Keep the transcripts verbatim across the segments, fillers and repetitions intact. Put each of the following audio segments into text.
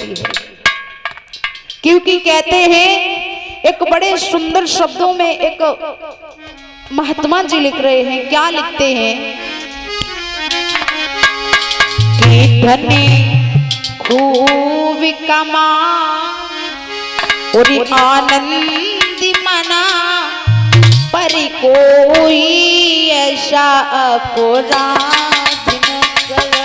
होती है। क्योंकि कहते हैं एक बड़े सुंदर शब्दों में एक महात्मा जी लिख रहे हैं, क्या लिखते हैं कि धनी खूब कमा और आनंद मना पर कोई ऐसा अपराध न कर।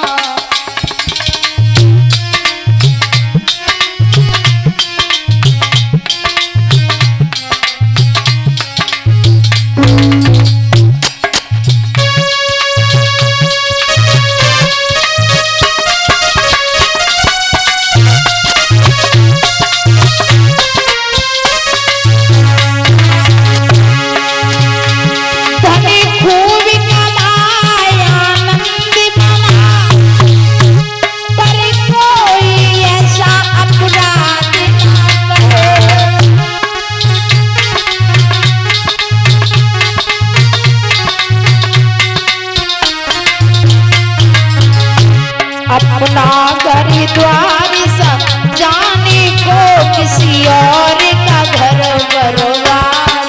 अपना घर द्वार सब जाने को किसी और का घर बर्बाद।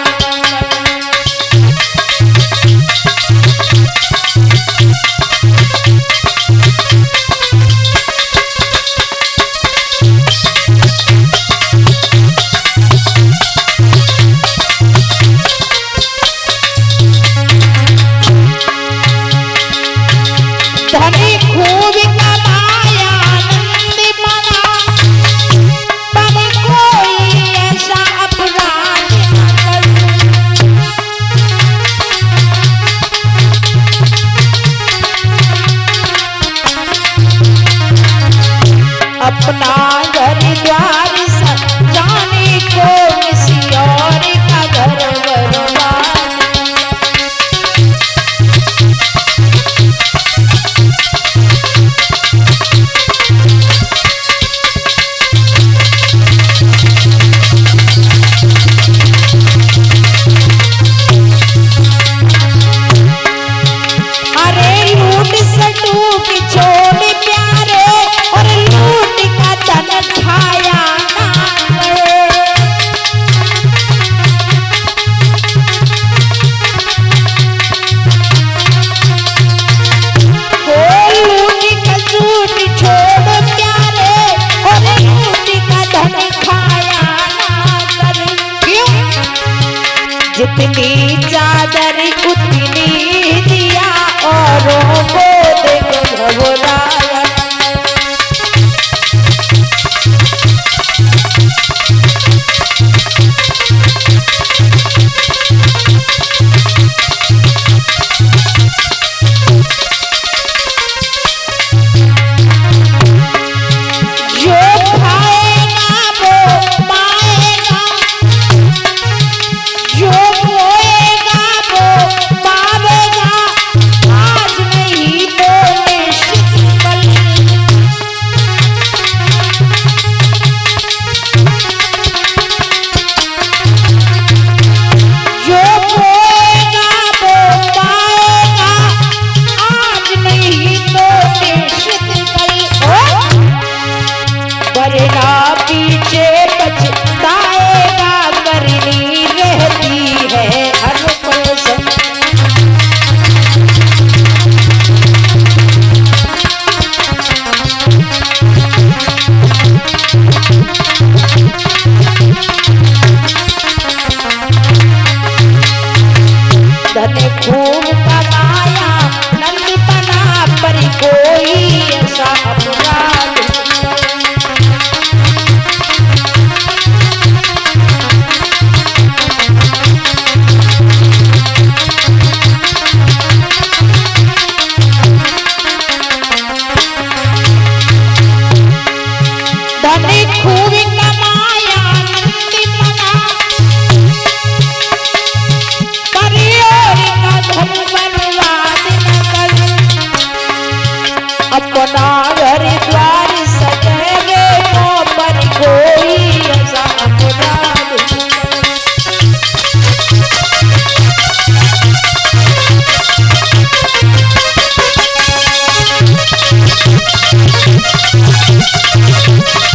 धनी खूब अपना घर द्वार सब जाने को किसी और का घर बर्बाद। अरे लूट सटूक छोड़ प्यारे और लूट का धन खाया ना गए। ओ लूट का झूठ छोड़ प्यारे और लूट का धन खाया ना कर। क्यों? जितनी चादर उतनी दिया औरों को देख घबराया। पीछे पछताएगा करनी रहती है हर पल समय। धन खूब कमाया नंद बना पर कोई ऐसा अपराध। खूब कमाया नंद बना पर और का धन बर्बाद न कर। अपना घर द्वार सजेगे तो पर कोई ऐसा अपराध। We'll be right back.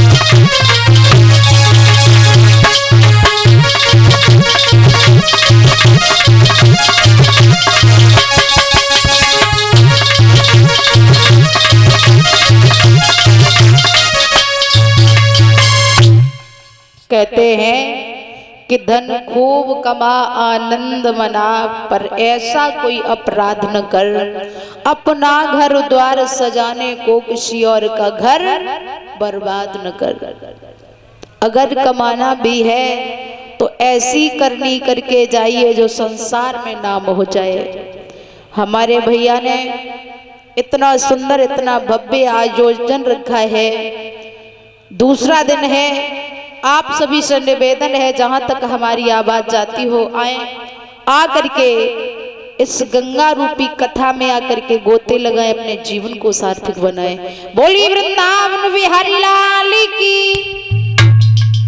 कहते हैं कि धन खूब कमा आनंद मना, पर ऐसा कोई अपराध न कर, अपना घर द्वार सजाने को किसी और का घर बर्बाद न कर। अगर कमाना भी है तो ऐसी करनी करके जाइए जो संसार में नाम हो जाए। हमारे भैया ने इतना सुंदर इतना भव्य आयोजन रखा है। दूसरा दिन है, आप सभी से निवेदन है जहां तक हमारी आवाज जाती हो, आए आ करके इस गंगा रूपी कथा में आकर के गोते लगाए, अपने जीवन को सार्थक बनाए। बोली वृंदावन बिहारी लाल